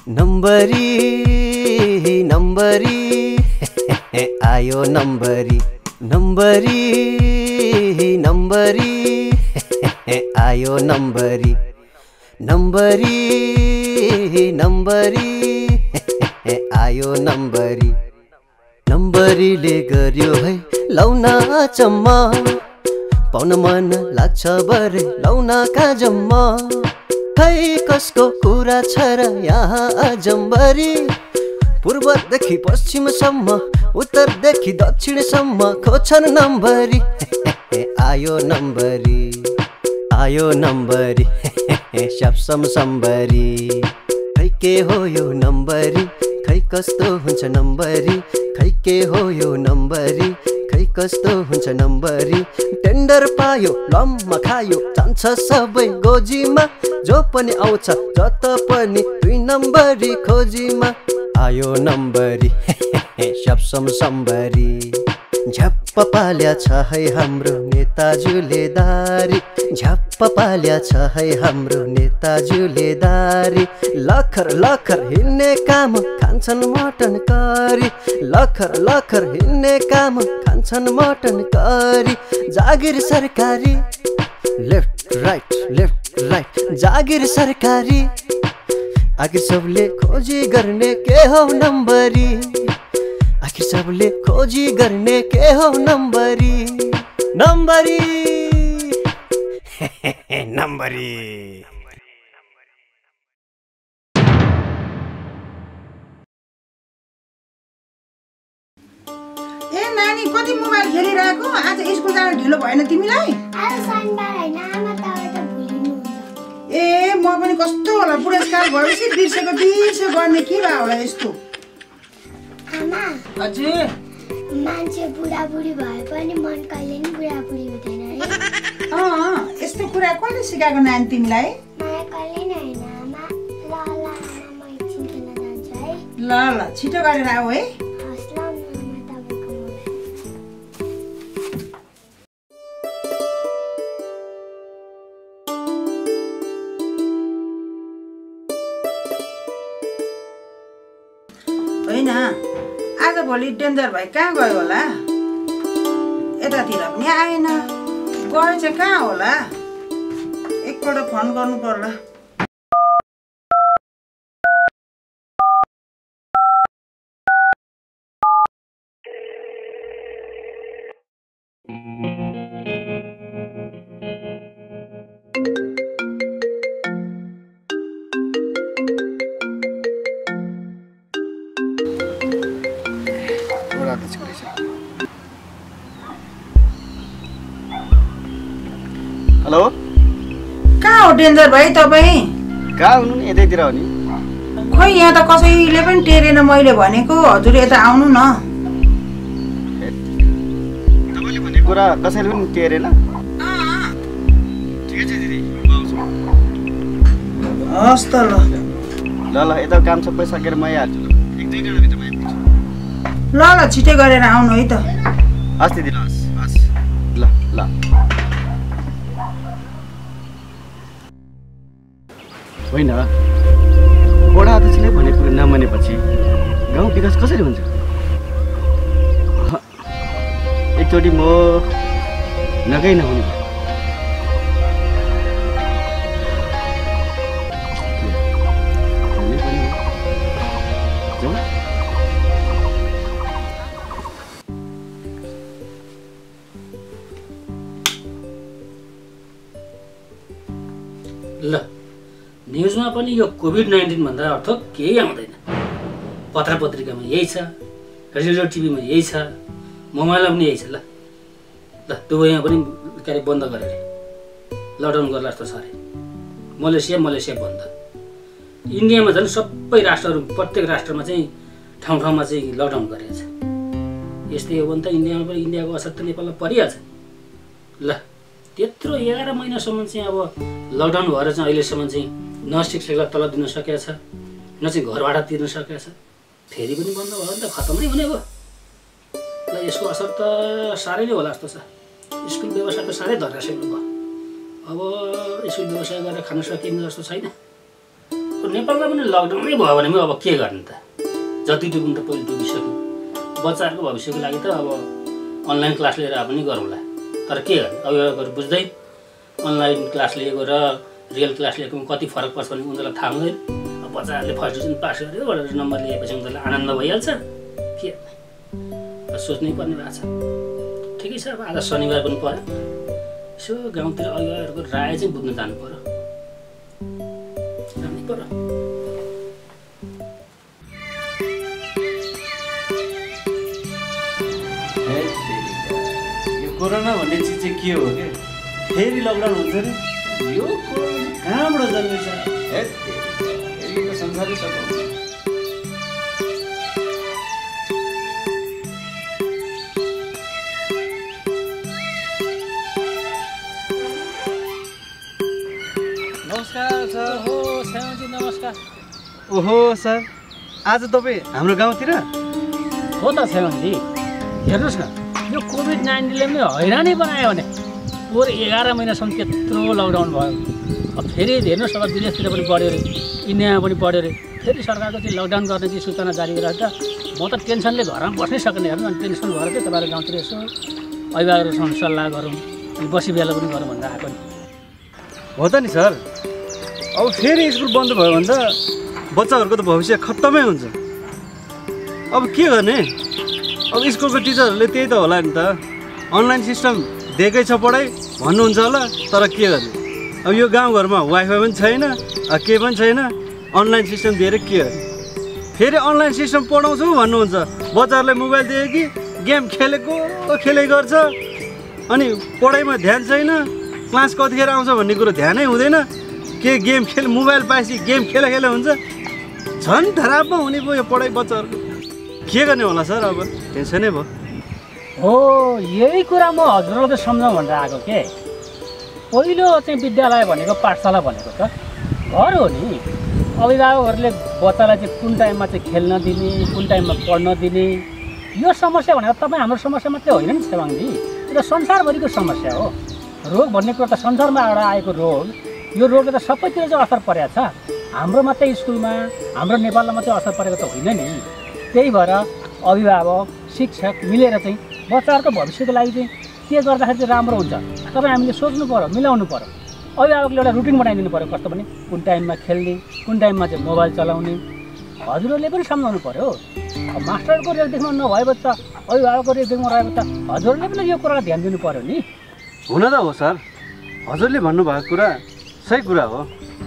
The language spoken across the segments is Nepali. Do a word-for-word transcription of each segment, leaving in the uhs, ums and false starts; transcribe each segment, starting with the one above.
नम्बरी नम्बरी आयो नम्बरी नम्बरी नम्बरी आयो नम्बरी नम्बरी नम्बरी आयो नम्बरी नम्बरीले गर्यो है लौना चम्मा पाउन मन लाग्छ बरे लौना काजम्मा खै कसको कुरा छ र यहाँ अजम्बरी पूर्वदेखि पश्चिमसम्म उत्तरदेखि दक्षिणसम्म खोज्छन् नम्बरी आयो नम्बरी आयो नम्बरी स्यापसम सम्बरी खै के हो यो नम्बरी खै कस्तो हुन्छ नम्बरी खै के हो यो नम्बरी खै कस्तो हुन्छ नम्बरी टेन्डर पायो लम्मा खायो जान्छ सबै गोजीमा जो पनि आउँछ जत पनि दुई नम्बरी खोजीमा आयो नम्बरी स्यापसम सम्बरी झ्याप्प पाल्या छ है हाम्रो नेताजुले दारी झ्याप्प पाल्या छ है हाम्रो नेताजुले दारी लखर लखर हिँड्ने काम खान्छन् मटन करी लखर लखर हिँड्ने काम खान्छन् मटन करी जागिर सरकारी लेफ्ट राइट लेफ्ट राइट जागिर सरकारी आखिर सबले खोजी गर्ने के हो नम्बरी आखिर सबले खोजी गर्ने के हो नम्बरी नम्बरी नम्बरी ए नानी कति मोबाइल खेलिरहेको आज स्कुल जान ढिलो भएन तिमीलाई आज शनिबार हैन आमा तपाईं त भुलिनुहुन्छ ए म पनि कस्तो होला बुढेसकाल भएपछि बिर्सेको बिर्से गर्ने के भयो होला यस्तो आमा हजुर मान्छे बुढाबुढी भए पनि मन कहिले नि बुढाबुढी हुँदैन है अँ यस्तो कुरा कसले सिकाएको नानी तिमीलाई मलाई कहिले नै हैन आमा ल ल आमा म एकछिन खेल्न जान्छु है ल ल छिटो गरेर आऊ है हस् ल आमा तपाईको होइन आज भोलि डेन्जर भाइ कहाँ गयो होला यतातिर पनि आएन गयो चाहिँ कहाँ होला एकपल्ट फोन गर्नु पर्ला हेलो कहाँ हो डेन्जर भाइ तपाईँ कहाँ हुनु नि यतैतिर हो नि खोइ यहाँ त कसैले पनि टेरेन मैले भनेको हजुर यता आउनु न तपाईँले भनेको कुरा कसैले पनि टेरेन ठिकै छ दिदी म आउँछु हस् त ल ल ल यता काम सबै सकेर म आइहाल्छु ल एक दुई घन्टा भित्रमा आइपुग्छु ल ल छिटै गरेर आउनु है त हस् दिदी ल हस् हस् ल ल होइन बडा अध्यक्षले भनेको कुरा नमानेपछि गाउँ विकास कसरी हुन्छ एकचोटि म नगइ नहुने ल न्युजमा पनि यो कोभिड नाइन्टिन भन्दा अर्थ केही आउँदैन पत्र पत्रिकामा यही छ रेडियो टिभीमा यही छ मोबाइलमा पनि यही छ ल ल दुबईमा पनि के अरे बन्द गरे अरे लकडाउन गर्ला जस्तो छ अरे मलेसिया मलेसिया बन्द इन्डियामा झन् सबै राष्ट्रहरू प्रत्येक राष्ट्रमा चाहिँ ठाउँ ठाउँमा चाहिँ लकडाउन गरेको छ यस्तै हो भने त इन्डियामा पनि इन्डियाको असर त नेपालमा परिहाल्छ ल त्यत्रो एघार महिनासम्म चाहिँ अब लकडाउन भएर चाहिँ अहिलेसम्म चाहिँ न शिक्षकलाई तलब दिन सकेको छ न चाहिँ घर भाडा तिर्न सकेको छ फेरि पनि बन्द भयो भने त खतमै हुने भयो ल यसको असर त साह्रै नै होला जस्तो छ स्कुल व्यवसाय त साह्रै धराशयी भयो अब स्कुल व्यवसाय गरेर खान सकिने जस्तो छैन नेपालमा पनि लकडाउनै भयो भने पनि अब के गर्ने त जति डुब्नु त पहिले डुबिसक्यो बच्चाहरूको भविष्यको लागि त अब अनलाइन क्लास लिएर पनि गरौँला तर के गर्ने अभिभावकहरू बुझ्दै अनलाइन क्लास लिएको र रियल क्लास लिएकोमा कति फरक पर्छ भने उनीहरूलाई थाहा हुँदैन अब बच्चाहरूले फर्स्ट डिभिजन पास गर्यो भनेर नम्बर लिएपछि उनीहरूलाई आनन्द भइहाल्छ के सोच्नै पर्ने भएको छ ठिकै छ अब आज शनिबार पनि पर्यो यसो गाउँतिर अभिभावकहरूको राय चाहिँ बुझ्न जानु पर्यो जानै पर्यो यो कोरोना भन्ने चिज चाहिँ के हो के फेरि लकडाउन हुन्छ नि यो कोरोना कहाँबाट जन्मेछ फेरि त संसारै सघाउ नमस्कार सर हो श्यामजी नमस्कार ओहो सर आज तपाईँ हाम्रो गाउँतिर हो त श्यामजी हेर्नुहोस् न यो कोभिड नाइन्टिनले पनि हैरानी बनायो भने पोहोर एघार महिनासम्म त्यत्रो लकडाउन भयो अब फेरि हेर्नुहोस् अब विदेशतिर पनि बढ्यो अरे इन्डियामा पनि बढ्यो अरे फेरि सरकारको चाहिँ लकडाउन गर्ने चाहिँ सूचना जारी गरेर त म त टेन्सनले घरमा बस्नै सकिनँ हेर्नु अनि टेन्सन भएर चाहिँ तपाईँहरू गाउँतिर यसो अभिभावकहरूसँग सल्लाह गरौँ अनि बसी बेला पनि गरौँ भनेर आएको नि हो त नि सर अब फेरि स्कुल बन्द भयो भने त बच्चाहरूको त भविष्य खत्तमै हुन्छ अब के गर्ने अब स्कुलको टिचरहरूले त्यही त होला नि त अनलाइन सिस्टम दिएकै छ पढाइ भन्नुहुन्छ होला तर के गर्ने अब यो गाउँघरमा वाइफाई पनि छैन केही पनि छैन अनलाइन सिस्टम दिएर के गर्ने फेरि अनलाइन सिस्टम पढाउँछु भन्नुहुन्छ बच्चाहरूलाई मोबाइल दिए कि गेम खेलेको खेलै गर्छ अनि पढाइमा ध्यान छैन क्लास कतिखेर आउँछ भन्ने कुरो ध्यानै हुँदैन के गेम खेल मोबाइल पाएपछि गेम खेला खेला हुन्छ झन् खराबमा हुने भयो यो पढाइ बच्चाहरूको के गर्ने होला सर अब टेन्सनै भयो हो यही कुरा म हजुरहरूले सम्झाउँ भनेर आएको के पहिलो चाहिँ विद्यालय भनेको पाठशाला भनेको त घर हो नि अभिभावकहरूले बच्चालाई चाहिँ कुन टाइममा चाहिँ खेल्न दिने कुन टाइममा पढ्न दिने यो समस्या भनेको तपाईँ हाम्रो समस्या मात्रै होइन नि छेवाङजी यो संसारभरिको समस्या हो रोग भन्ने कुरा त संसारमा एउटा आएको रोग यो रोगले त सबैतिर चाहिँ असर परेको छ हाम्रो मात्रै स्कुलमा हाम्रो नेपालमा मात्रै असर परेको त होइन नि त्यही भएर अभिभावक शिक्षक मिलेर चाहिँ बच्चाहरूको भविष्यको लागि चाहिँ के गर्दाखेरि चाहिँ राम्रो हुन्छ तपाईँ हामीले सोच्नु पऱ्यो मिलाउनु पऱ्यो अभिभावकले एउटा रुटिन बनाइदिनु पऱ्यो कस्तो भने कुन टाइममा खेल्ने कुन टाइममा चाहिँ मोबाइल चलाउने हजुरहरूले पनि सम्झाउनु पऱ्यो मास्टरको रेखदेखमा नभएपछि त अभिभावकको रेखदेखमा रहेको त हजुरहरूले पनि यो कुरालाई ध्यान दिनु पऱ्यो नि हुन त हो सर हजुरले भन्नुभएको कुरा सही कुरा हो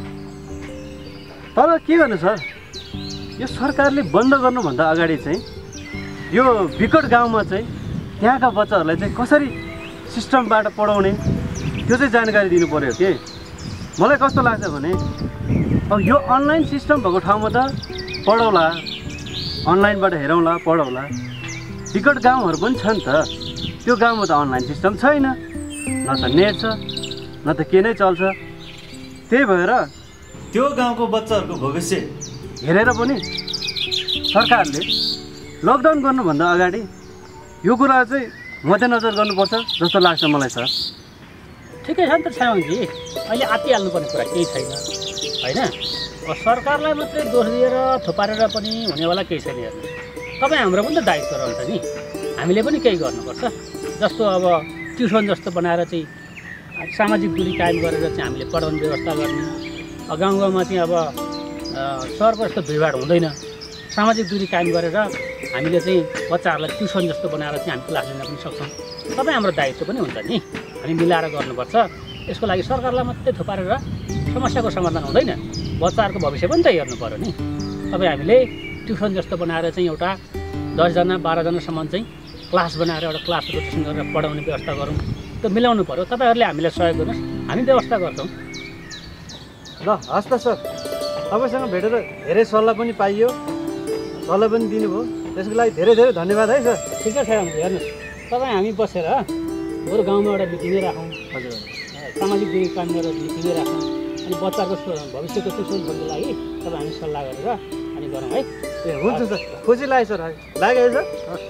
तर के गर्नु सर यो सरकारले बन्द गर्नुभन्दा अगाडि चाहिँ यो विकट गाउँमा चाहिँ त्यहाँका बच्चाहरूलाई चाहिँ कसरी सिस्टमबाट पढाउने त्यो चाहिँ जानकारी दिनु पऱ्यो के मलाई कस्तो लाग्छ भने अब यो अनलाइन सिस्टम भएको ठाउँमा त पढाउला अनलाइनबाट हेरौँला पढाउला विकट गाउँहरू पनि छ नि त त्यो गाउँमा त अनलाइन सिस्टम छैन न त नेट छ न त के नै चल्छ त्यही भएर त्यो गाउँको बच्चाहरूको भविष्य हेरेर पनि सरकारले लकडाउन गर्नुभन्दा अगाडि यो कुरा चाहिँ मध्यनजर गर्नुपर्छ जस्तो लाग्छ मलाई सर ठिकै छ नि त छ्यामजी अहिले आत्तिहाल्नुपर्ने कुरा केही छैन होइन अब सरकारलाई मात्रै दोष दिएर थुपारेर पनि हुनेवाला केही छैन हेर्नु तपाईँ हाम्रो पनि त दायित्व रहन्छ नि हामीले पनि केही गर्नुपर्छ जस्तो अब ट्युसन जस्तो बनाएर चाहिँ सामाजिक दूरी कायम गरेर चाहिँ हामीले पढाउने व्यवस्था गर्ने गाउँ गाउँमा चाहिँ अब सहरको जस्तो भिडभाड हुँदैन सामाजिक दूरी कायम गरेर हामीले चाहिँ बच्चाहरूलाई ट्युसन जस्तो बनाएर चाहिँ हामी क्लास लिन पनि सक्छौँ तपाईँ हाम्रो दायित्व पनि हुन्छ नि हामी मिलाएर गर्नुपर्छ यसको लागि सरकारलाई मात्रै थुपारेर समस्याको समाधान हुँदैन बच्चाहरूको भविष्य पनि त हेर्नु पऱ्यो नि तपाईँ हामीले ट्युसन जस्तो बनाएर चाहिँ एउटा दसजना बाह्रजनासम्म चाहिँ क्लास बनाएर एउटा क्लास रोटेसन गरेर पढाउने व्यवस्था गरौँ त्यो मिलाउनु पऱ्यो तपाईँहरूले हामीलाई सहयोग गर्नुहोस् हामी व्यवस्था गर्छौँ ल हस् त सर तपाईँसँग भेटेर धेरै सल्लाह पनि पाइयो सल्लाह पनि दिनुभयो त्यसको लागि धेरै धेरै धन्यवाद है सर ठिकै छ हेर्नुहोस् तपाईँ हामी बसेर बरु गाउँमा एउटा मिटिङै राखौँ हजुर सामाजिक दूरी काम गरेर मिटिङै राखौँ अनि बच्चाको भविष्यको ट्युसनको लागि तपाईँ हामी सल्लाह गरेर अनि गरौँ है ए हुन्छ सर खुसी लाग्यो सर लाग्यो है सर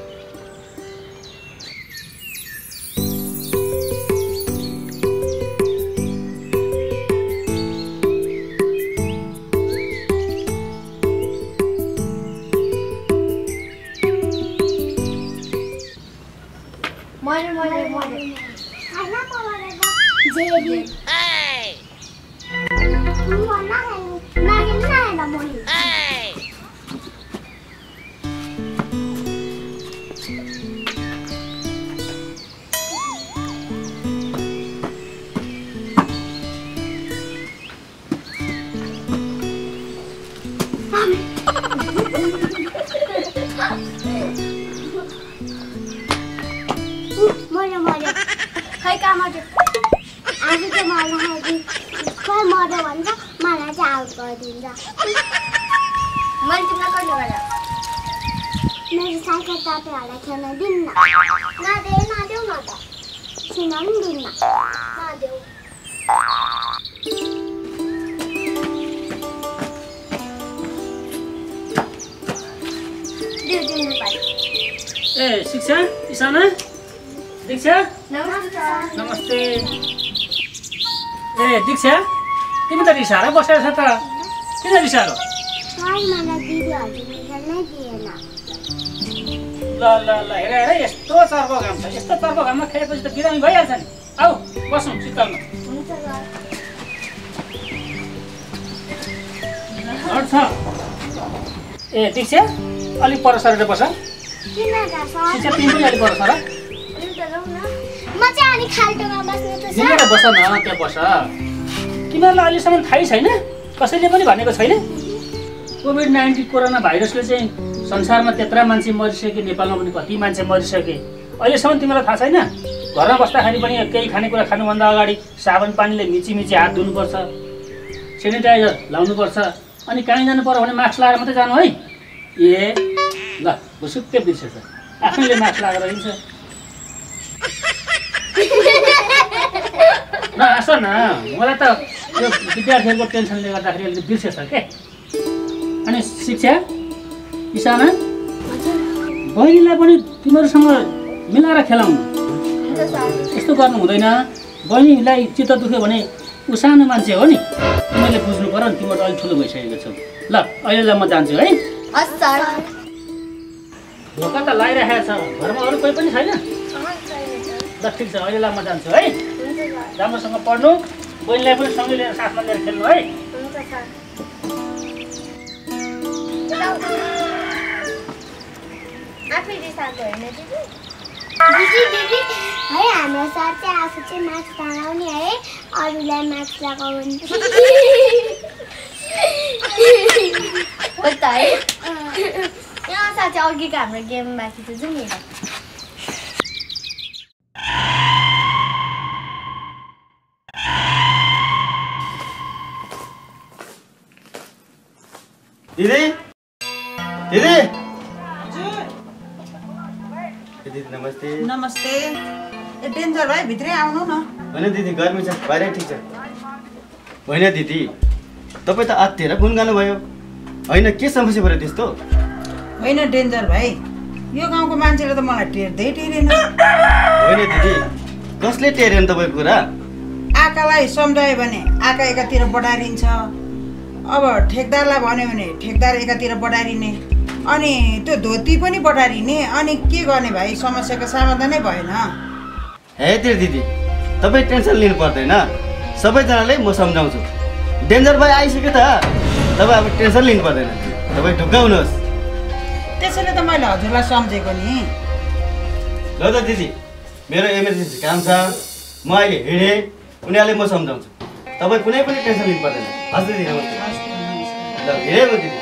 टमाटर आज चाहिँ मलाई खोइ मर्यो भन्छ मलाई चाहिँ आउट गरिदिन्छ मैले तिमीलाई कहिले गरेँ मेरो साइकल तपाईँहरूलाई खेल्न दिन्न नदे नदेऊ न त छिन पनि दिन्न नदेऊ दिउ दिनु पर्यो ए शिक्षा इसाना दीक्षा नमस्ते नमस्ते ए दीक्षा तिमी त रिसाएर बसेर छ त किन रिसाएर सर मलाई दिदी हजुरले खेल्नै दिएन ल ल ल हेर हेर यस्तो चर्को घाम छ यस्तो चर्को घाममा खेलेपछि त बिरामी भइहाल्छ नि आऊ बसौँ शीतलमा हुन्छ सर छ ए दीक्षा अलिक पर सरेर बस किन त सर शिक्षा तिमी पनि अलिक पर सर म चाहिँ अनि खाल्टोमा बस्ने त सर मिलेर बस न त्यहाँ बस तिमीहरूलाई अहिलेसम्म थाहै छैन कसैले पनि भनेको छैन कोभिड नाइन्टिन कोरोना भाइरसले चाहिँ संसारमा त्यत्रा मान्छे मरिसके नेपालमा पनि कति मान्छे मरिसके अहिलेसम्म तिमीलाई थाहा छैन घरमा बस्दाखेरि पनि केही खानेकुरा खानुभन्दा अगाडि साबुन पानीले मिची मिची हात धुनुपर्छ सेनिटाइजर लाउनुपर्छ अनि कहीँ जानु पर्यो भने मास्क लगाएर मात्रै जानु है ए ल भुसुक्कै बिर्सेछ आफैले मास्क लगाएर हिँड्छ न आस न मलाई त यो विद्यार्थीहरूको टेन्सनले गर्दाखेरि अलिकति बिर्सेछ के अनि शिक्षा इसाना बहिनीलाई पनि तिमीहरूसँग मिलाएर खेलाउनु यस्तो गर्नु हुँदैन बहिनीलाई चित्त दुख्यो भने ऊ सानो मान्छे हो नि तिमीले बुझ्नु पर्यो नि तिमीहरू अलिक ठुलो भइसकेको छौ ल अहिले म जान्छु है हस् सर ढोका त लगाइराखेको छ घरमा अरू कोही पनि छैन ल ठिक छ अहिले म जान्छु है राम्रोसँग पढ्नु बहिनीलाई पनि सँगै लिएर साथमा लिएर खेल्नु है आफै रिसाएको होइन दिदी दिदी दिदी है हाम्रो सर चाहिँ आफू चाहिँ मास्क लगाउने है अरूलाई मास्क लगाउने हो त है यहाँ साथी अघिको हाम्रो गेम बाँकी छ जाउँ नि दिदी दिदी दिदी नमस्ते नमस्ते ए डेन्जर भाइ भित्रै आउनु न होइन दिदी गर्मी छ बाहिरै ठिक छ होइन दिदी तपाईँ त आत्तिएर गुनगानु भयो होइन के समस्या पऱ्यो त्यस्तो होइन डेन्जर भाइ यो गाउँको मान्छेले त मलाई टेर्दै टेरेन होइन दिदी कसले टेर्यो नि तपाईँको कुरा आकालाई सम्झायो भने आका एकातिर बढारिन्छ अब ठेकदारलाई भन्यो भने ठेकदार एकातिर बढारिने अनि त्यो धोती पनि बढारिने अनि के गर्ने भाइ समस्याको समाधानै भएन हे त्यो दिदी तपाईँ टेन्सन लिनु पर्दैन सबैजनाले म सम्झाउँछु डेन्जर भाइ आइसक्यो त तपाईँ अब टेन्सन लिनु पर्दैन तपाईँ ढुक्क हुनुहोस् त्यसैले त मैले हजुरलाई सम्झेको नि ल त दिदी मेरो इमर्जेन्सी काम छ म अहिले हिँडेँ उनीहरूले म सम्झाउँछु तपाईँ कुनै पनि टेन्सन लिनु पर्दैन हस् दिदी नमस्ते ल हिँडेँ म दिदी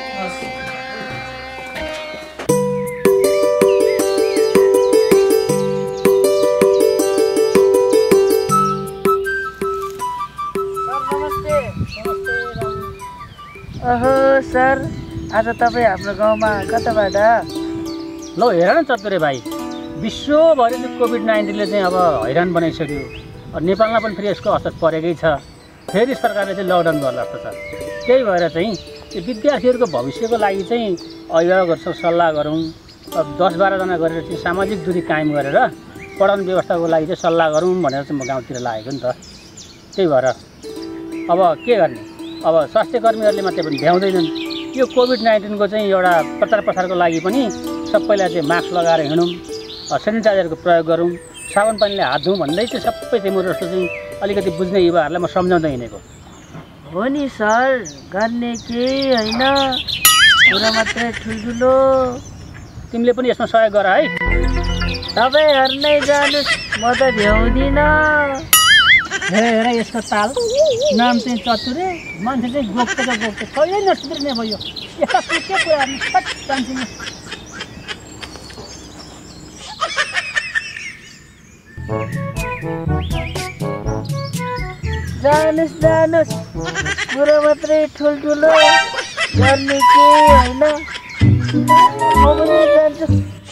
ओहो सर आज तपाईँ हाम्रो गाउँमा कताबाट ल हेर न चतुरे भाइ विश्वभरि चाहिँ कोभिड नाइन्टिनले चाहिँ अब हैरान बनाइसक्यो अब नेपालमा पनि फेरि यसको असर परेकै छ फेरि सरकारले चाहिँ लकडाउन गर्ला जस्तो छ त्यही भएर चाहिँ यो विद्यार्थीहरूको भविष्यको लागि चाहिँ अभिभावकहरूसँग सल्लाह गरौँ अब दस बाह्रजना गरेर चाहिँ सामाजिक दूरी कायम गरेर पढाउने व्यवस्थाको लागि चाहिँ सल्लाह गरौँ भनेर चाहिँ म गाउँतिर लागेको नि त त्यही भएर अब के गर्ने अब स्वास्थ्य कर्मीहरूले मात्रै पनि भ्याउँदैनन् यो कोभिड नाइन्टिनको चाहिँ एउटा प्रचार प्रसारको लागि पनि सबैलाई चाहिँ मास्क लगाएर हिँडौँ सेनिटाइजरको प्रयोग गरौँ साबुन पानीले हात धौँ भन्दै चाहिँ सबै चाहिँ मेरो जस्तो चाहिँ अलिकति बुझ्ने युवाहरूलाई म सम्झाउँदै हिँडेको हो नि सर गर्ने केही होइन कुरा मात्रै ठुल्ठुलो तिमीले पनि यसमा सहयोग गर है तपाईँहरू नै जानुहोस् म त भ्याउँदिनँ हेर हेर यसको ताल नाम चाहिँ चतुरे मान्छे चाहिँ गोप्छ त गोप्छ कहिल्यै नसुध्रिने भयो यस्ता के कुराहरू फट जान्छौँ Thank you. जानुस् जानुस् कुरा मात्रै ठुल्ठुलो गर्ने केही होइन म पनि जान्छु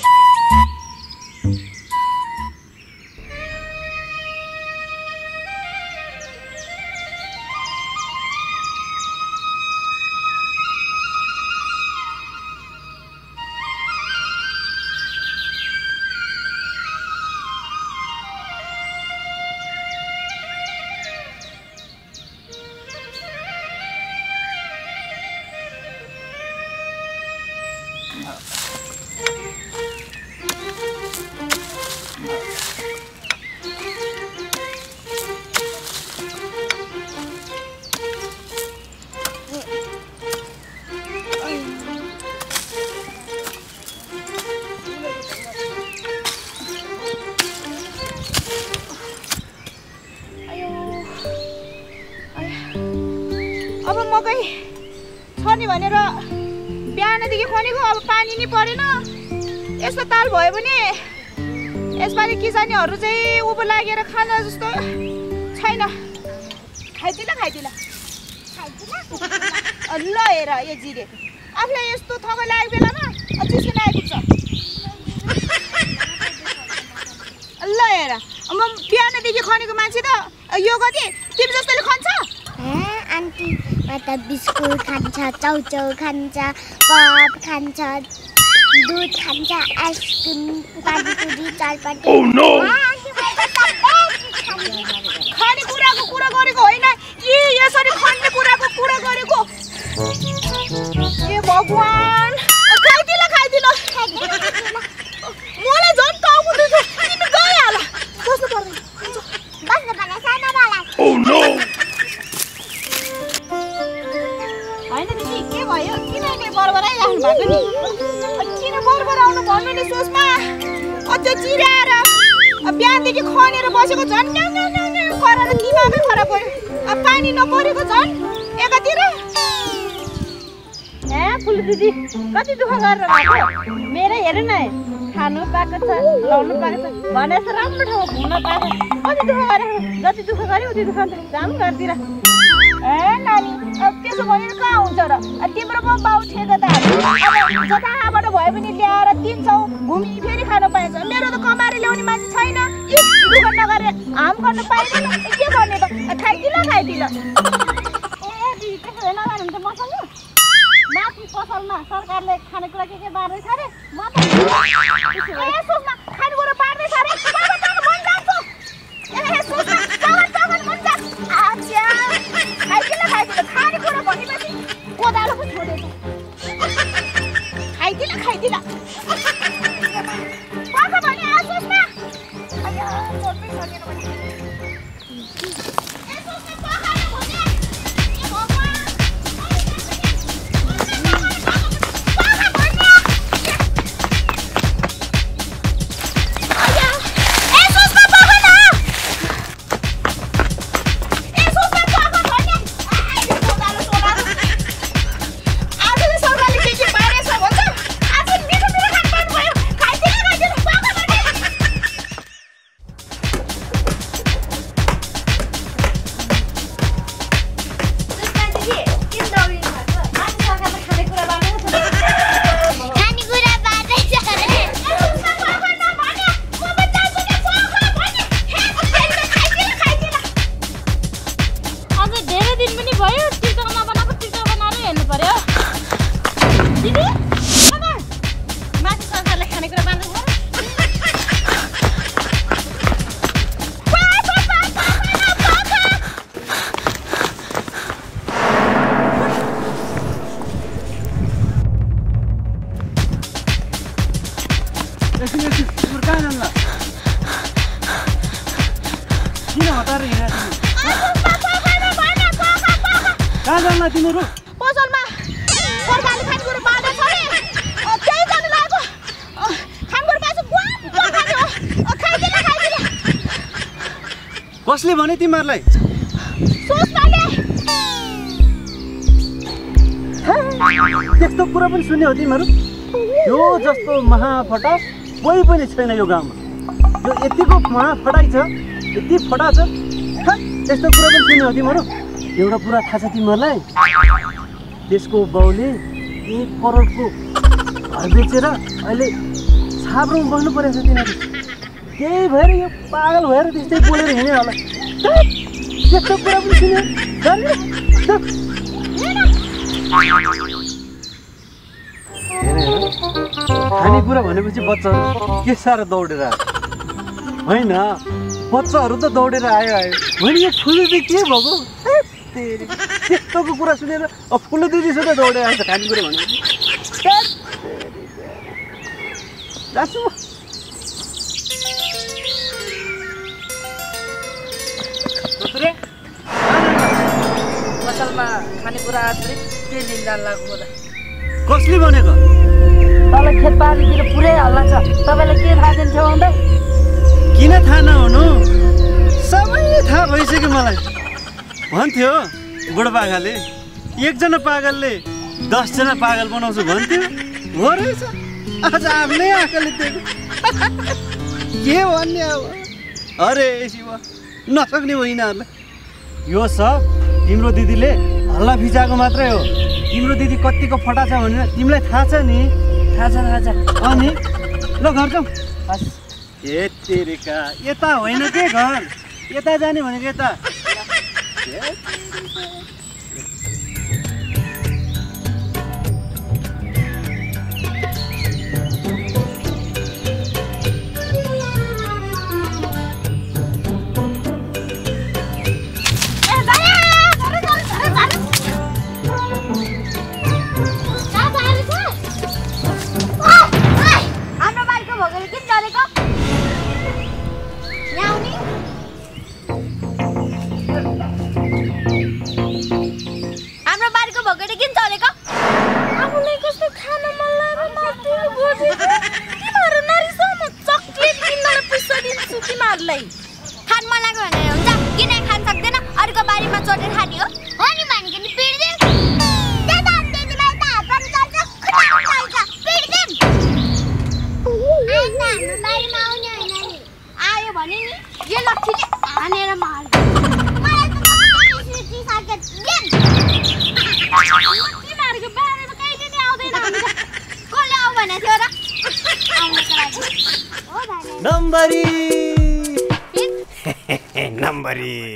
अब मकै छ नि भनेर बिहानदेखि खनेको अब पानी नि परेन यस्तो ताल भयो भने यसपालि किसानीहरू चाहिँ उँभो लागेर खान जस्तो छैन खाइदिला खाइदिला ल हेर यो जिरे आफूलाई यस्तो थकाइ लागेको बेलामा चिस्किन आइपुग्छ ल हेर म बिहानदेखि खनेको मान्छे त यो कति तिमी जस्तोले खन्छ आन्टी म त बिस्कुट खान्छ चाउचाउ खान्छ पप खान्छ दुध खान्छ आइसक्रिम पानीपुरी चटपटी खाने कुराको कुरा गरेको होइन यी यसरी खन्ने कुराको कुरा गरेको ए भगवान खाइदिल खाइदिल मलाई झन् टाउको दुख्छ तिमी गइहाल बस्नु पर्दैन बस्नु पर्ने सानो मलाई होइन दिदी के भयो किन के बरबराइराख्नु भएको नि किन बरबराउनु भन्नु नि सोचमा अझ चिराएर बिहानदेखि खनेर बसेको झन् न्याउ न्याउ न्याउ न्याउ गरेर दिमागै खराब भयो अब पानी नपरेको झन् एकातिर ए फुल दिदी कति दुःख गरेर भएको मेरो हेर न खानु पाएको छ लाउनु पाएको छ भने चाहिँ राम्रो ठाउँमा घुम्न पाएको कति दुःख गरे जति दुःख गऱ्यो उति दुःख जाम घरतिर ए नानी त्यसो भनेर कहाँ हुन्छ र तिम्रो पो बाउ ठेकेदार अब जताबाट भए पनि ल्याएर दिन्छौ घुमी फेरि खान पाइन्छ मेरो त कमाएर ल्याउने मान्छे छैन दुःख नगरेर हाम गर्न पाइँदैन के गर्ने त खाइदिल खाइदिल ए दिदी त्यसो भए नगर्नु त मसँग माथि पसलमा सरकारले खानेकुरा के के बाँड्दैछ अरे म त ए सोचमा खानेकुरा बाँड्दैछ अरे बाबा बाबा मन जान्छु ए सोचमा जगन जगन मन जान्छ आच्छा खाइदिल खाइदिल खानेकुरा भनेपछि कोदालो पो छोडेछ खाइदिल खाइदिल पाखा भने आ सोचमा अಯ್ಯೋ छोड्दै सकेन भने ए सोचमा पाखाले भने ए भगवान तिमीहरू पसलमा सरकारले खानेकुरा बाँड्दैछ अरे त्यही जानु लागेको खानेकुरा पाएछ गुवा खाने हो खाइदिल खाइदिल कसले भने तिमीहरूलाई सोच्नाले त्यस्तो कुरा पनि सुन्ने हो तिमीहरू यो जस्तो महाफटा कोही पनि छैन यो गाउँमा यो यतिको महाफटाइ छ यति फटा छ यस्तो कुरा पनि सुन्यो तिमीहरू एउटा कुरा थाहा छ तिमीहरूलाई त्यसको बाउले एक करोडको घर बेचेर अहिले छाप्रोमा बस्नु परेको छ तिनीहरू त्यही भएर यो पागल भएर त्यस्तै बोलेर हिँड्यो होला त्यस्तो कुरा पनि सुन्यो खानेकुरा भनेपछि बच्चाहरू के साह्रो दौडेर आयो होइन बच्चाहरू त दौडेर आयो आयो भने यो ठुलो चाहिँ के भएको त्यस्तोको कुरा सुनेर अब ठुलो दिदी सुधा दौडेर आएछ खानेकुरा भनेपछि जान्छु म पसलमा खानेकुरा आश्रित के लिन लाग्नु होला कसले भनेको तल खेतबारीतिर पुरै हल्ला छ तपाईँलाई के थाहा दिन्छ भन्दा किन थाहा नहुनु सबै थाहा भइसक्यो मलाई भन्थ्यो बुढापाकाले एकजना पागलले दसजना पागल बनाउँछु भन्थ्यो हो रहेछ आज आफ्नै आँखाले देख्यो के भन्ने अब अरे शिव नसक्ने हो यिनीहरूलाई यो सब तिम्रो दिदीले हल्ला फिजाएको मात्रै हो तिम्रो दिदी कतिको फटा छ भनेर तिमीलाई थाहा छ नि थाहा छ थाहा छ अनि ल घर जाउँ ए तेरिका यता होइन के घर यता जाने भनेको यता नम्बरी नम्बरी